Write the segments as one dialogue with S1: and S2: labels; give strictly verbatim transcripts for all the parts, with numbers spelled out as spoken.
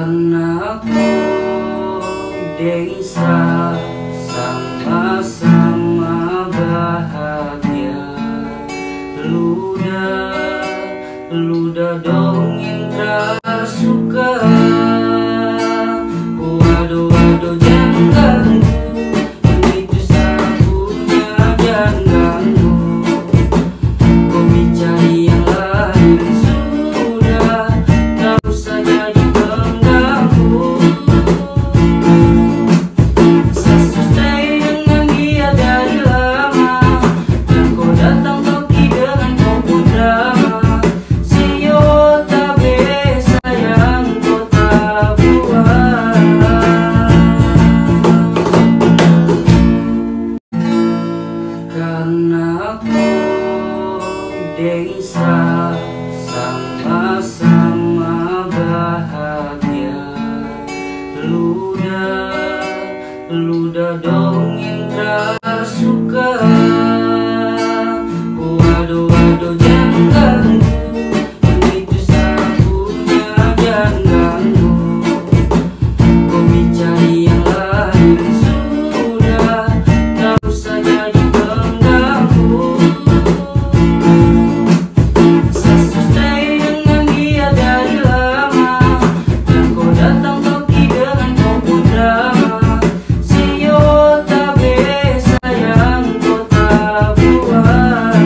S1: Karena ku desa sama-sama bahagia. Luda, luda dongeng rasuka. Waduh, waduh, jang ganggu, itu sabunya jang ganggu. Kau bicara yang lain sudah, tak usah jadi pengganggu. Saya stay dengan dia dari lama, dan kau datang toki dengan kau pun drama. Sio tak bisa yang kau tak buat. Karena ku desa sama-sama bahagia. Luda, luda dongeng rasuka. Waduh, waduh, jang ganggu, itu sabunya jang ganggu. Kau bicara yang lain sudah, tak usah jadi pengganggu. Saya stay dengan dia dari lama, dan kau datang toki dengan kau pun drama. Sio tak bisa yang kau tak buat.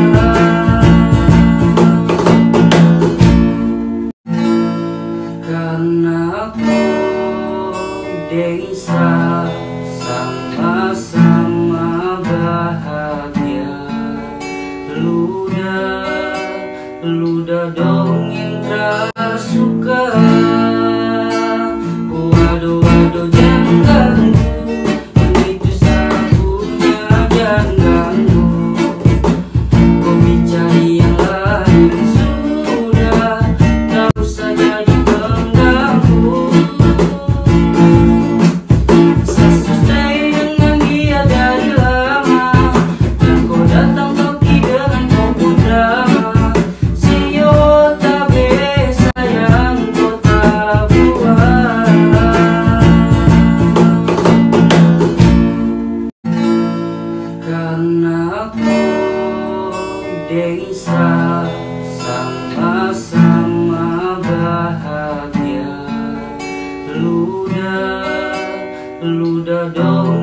S1: Karena ku desa sama-sama bahagia. Luda, luda dongeng rasuka. Waduh, waduh, jang ganggu, itu sabunya jang ganggu. Kau bicara yang lain sudah, tak usah jadi pengganggu. Saya stay dengan dia dari lama, dan kau datang toki dengan kau pun drama. Sio tak bisa yang kau tak buat. Karena ku desa sama-sama bahagia. Luda, luda dongeng